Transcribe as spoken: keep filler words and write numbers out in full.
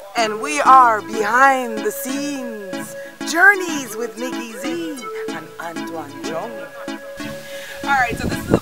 And we are behind the scenes journeys with Nikki Z and Antoine Chung. Alright, so this is